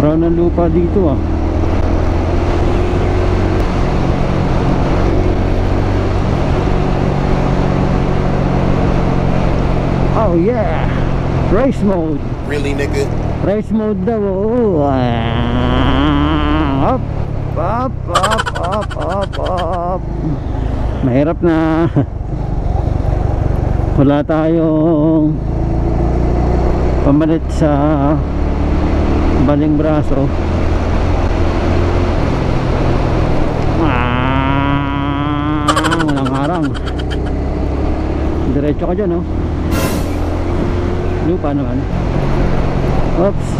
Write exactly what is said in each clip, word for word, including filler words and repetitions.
Brown ang lupa dito ah. Oh yeah, race mode. Really, nigga? Race mode daw. Oh. Up, up, up, up, up, up. Mahirap na. Wala tayong pamalit sa baling braso. Ah, walang harang. Diretso ka dyan, oh. Lupa naman. Oops.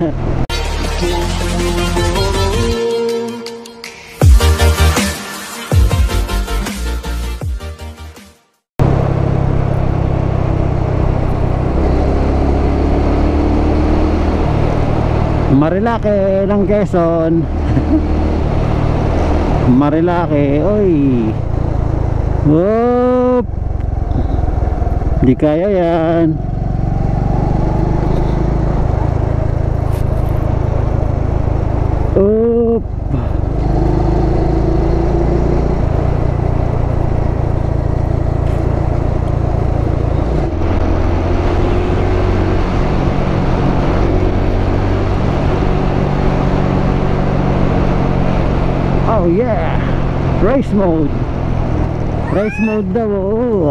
Marilake ng Quezon. Marilake, oy. Whoop. Di kaya yan. Oop. Oh yeah, race mode. Race mode daw. Oh.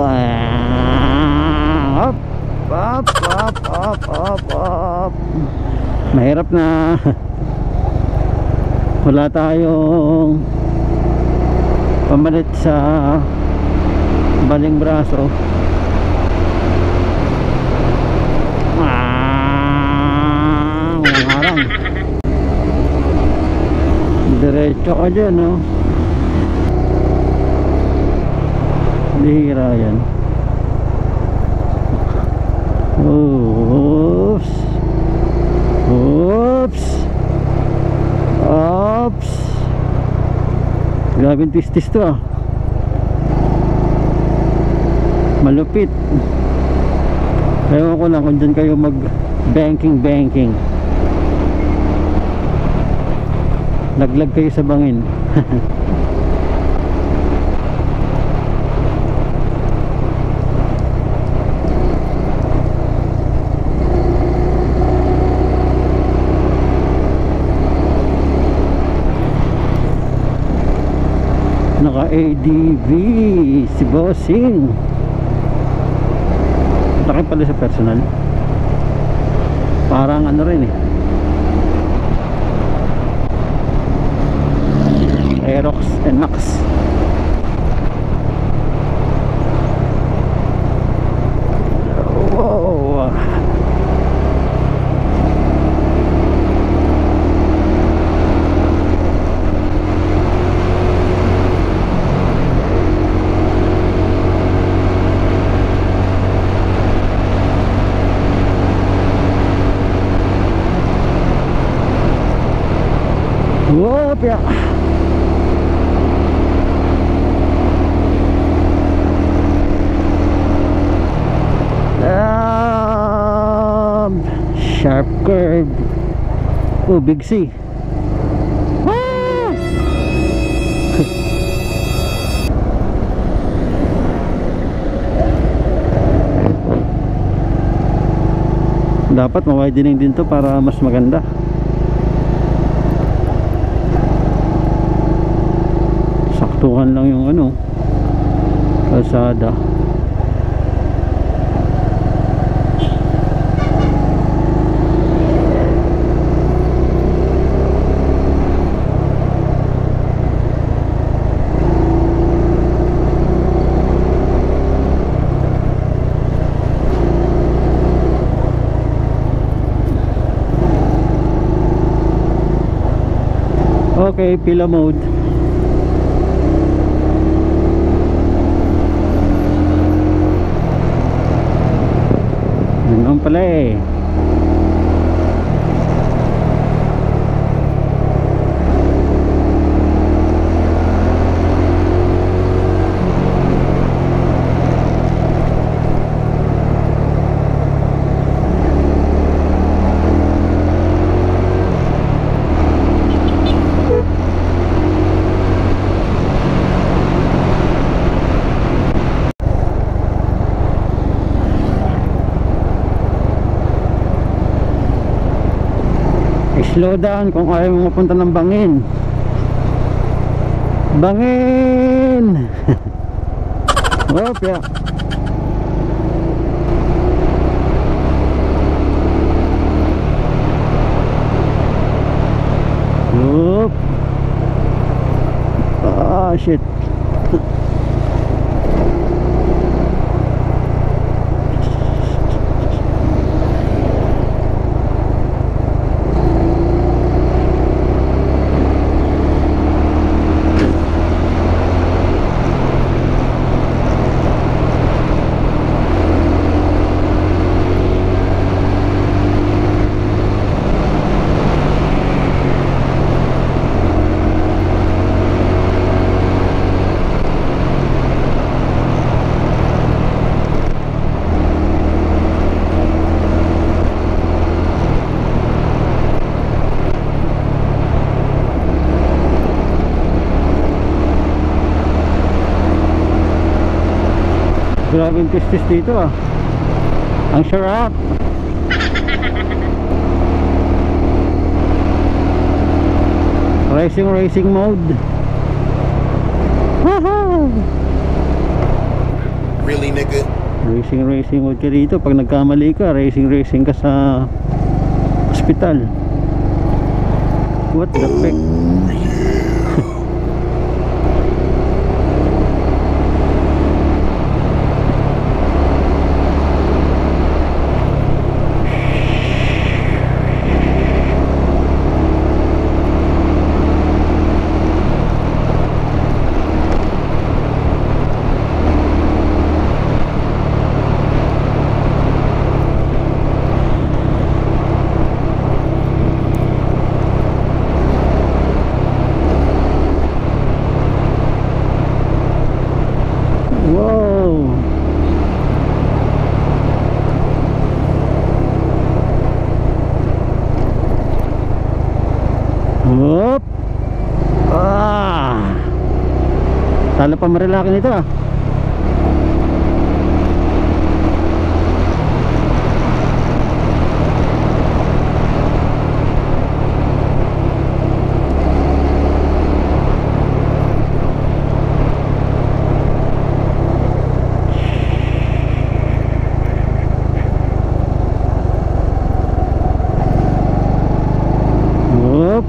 Up, up, up, up, up, up. Mahirap na. Wala tayong pamalit sa baling braso. Ah, walang harang. Diretso ka dyan, no? Bihira yan. Oops. Oops. Oops. Grabing twistis to ah. Malupit. Ewan ko lang kung dyan kayo mag banking banking. Laglag kayo sa bangin. Naka A D V si Bossing. Laki pala sa personal. Parang ano rin eh, Aerox and Max. Wow. Whoop, yeah. Um, sharp curve. Oh, big C. Ah! Dapat ma-widening din to para mas maganda. Saktuhan lang yung ano, kalsada. Okay, pila mode. Ganun pala eh. slow down kung ayaw mo mapunta ng Bangin. Bangin. Wop, yeah. Wop. Ah, shit. Grabing pistis dito ah. Ang sarap. Racing racing mode. Really, nigga? Racing racing mode ka dito. Pag nagkamali ka, racing racing ka sa hospital. What the heck? Wow. Hop. Ah. Talo pa marilaki nito ah. Hop.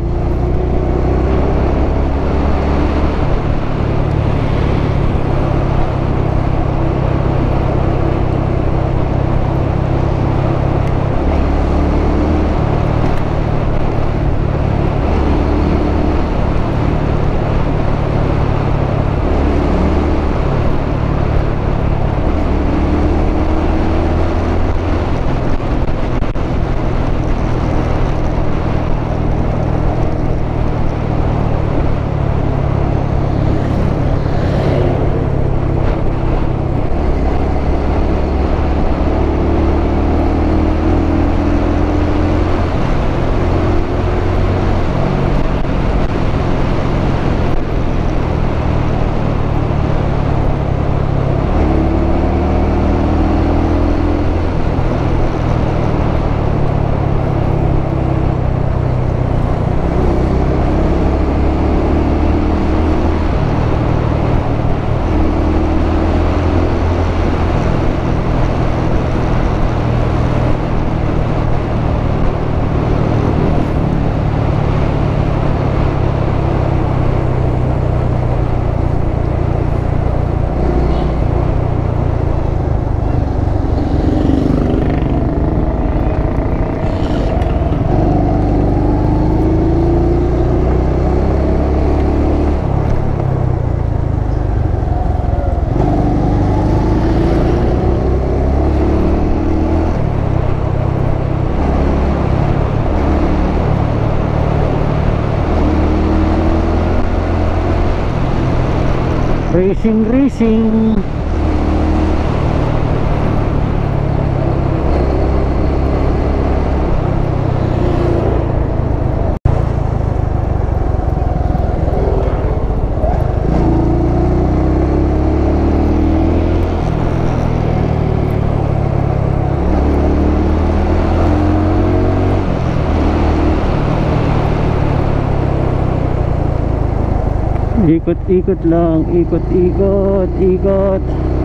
Racing racing. Ikot ikot lang, ikot ikot ikot.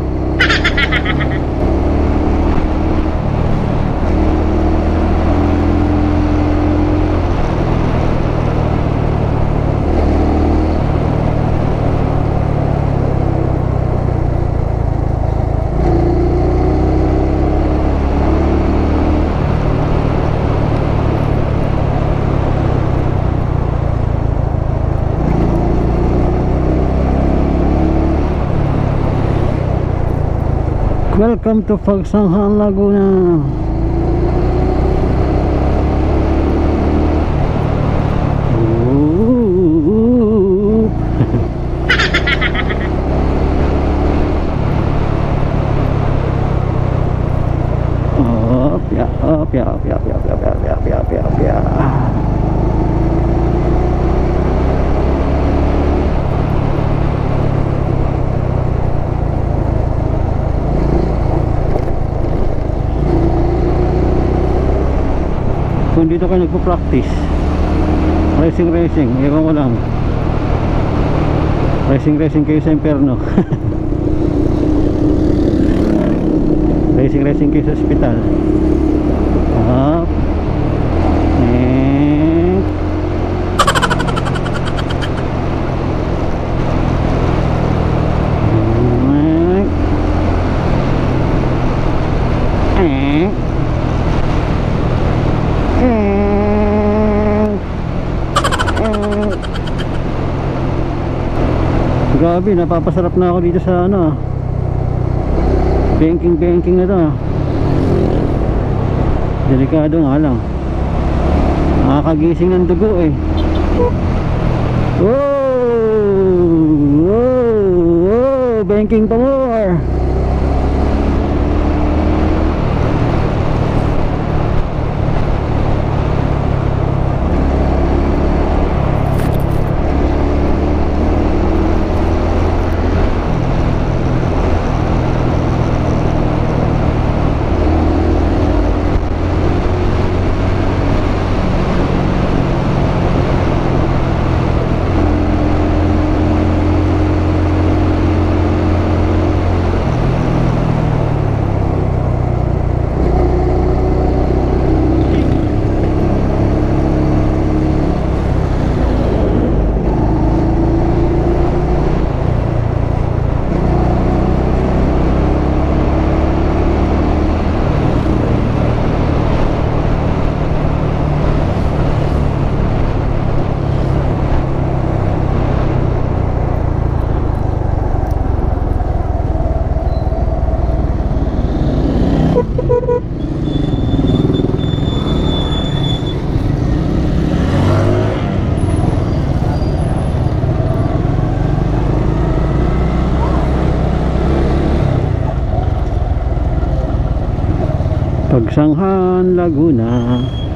Welcome to Pagsanghan, Laguna. Ooh. Up, ya, up, ya, up, ya, up, ya, up, ya, up, ya, up, ya, up, ya, up, ya, up, ya. Kung dito kayo nagpo-practice racing racing, ewan ko lang, racing racing kayo sa impyerno. Racing racing kayo sa ospital. Up, next, next, grabe, napapasarap na ako dito sa ano, banking banking na to. Delikado nga lang, nakakagising ng dugo eh. Wow, wow, wow, banking pa more. Pagsanghan, Laguna.